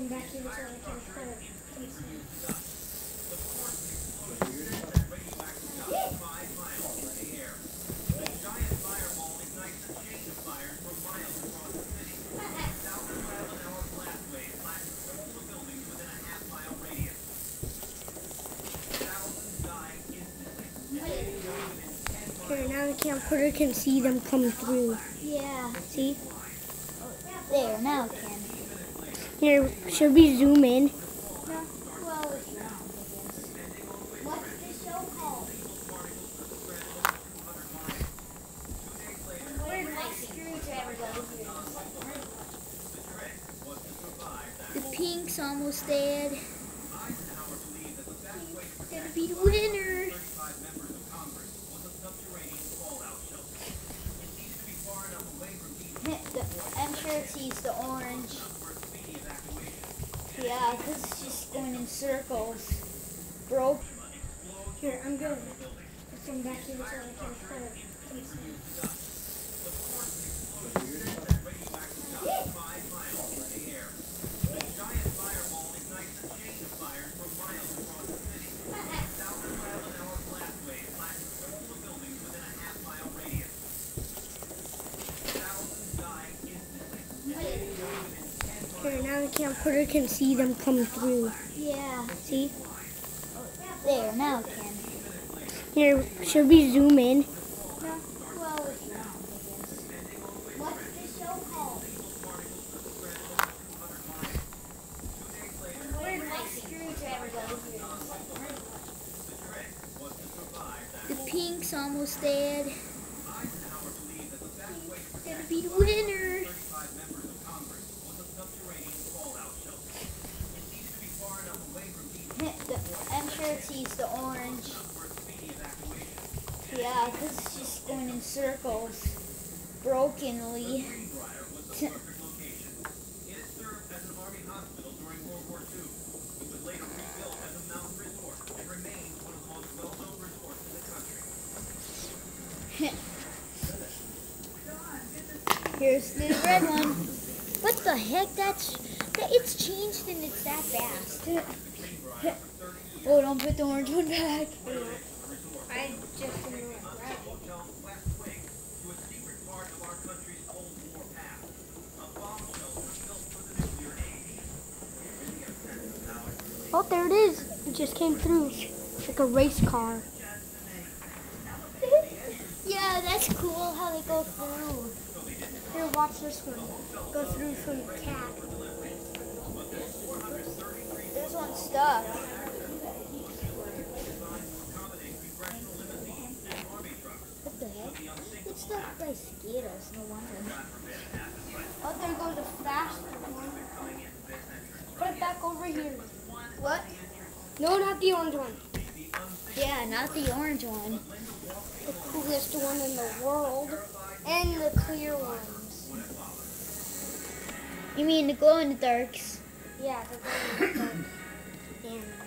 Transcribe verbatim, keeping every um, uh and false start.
come back here so I can put it. Here, now the camcorder can see them come through. Yeah. See? There, now it can. Here, should we zoom in? No. Well, if you want, I guess. What's the show called? Where'd my screwdriver go? The pink's almost dead. Pink's gonna be the winner. I'm sure it sees the orange. Yeah, because it's just going in circles. Broke. Here, I'm gonna put them back here so I can put it. Here, now the camcorder can see them come through. Yeah. See? There, now it can. Here, should we zoom in? No. Well, if you want, I guess. What's the show called? Where'd my screwdriver go? The pink's almost dead. Pink's gonna be the winner. I'm sure it sees the orange. Yeah, because it's just going in circles. Brokenly. Here's the red one. What the heck? That's that, it's changed and it's that fast. Oh, don't put the orange one back. I just didn't know it. Oh, there it is. It just came through. Like a race car. Yeah, that's cool how they go through. Here, watch this one. Go through some cat. This one's stuck. What the heck? It's stuck by Skittles, no wonder. Oh, there goes a fast one. Put it back over here. What? No, not the orange one. Yeah, not the orange one. The coolest one in the world. And the clear ones. You mean the glow in the darks? Yeah, the glow in the dark. Damn.